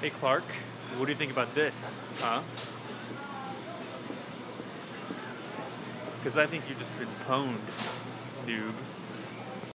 Hey Clark, what do you think about this? Huh? Because I think you've just been pwned, noob.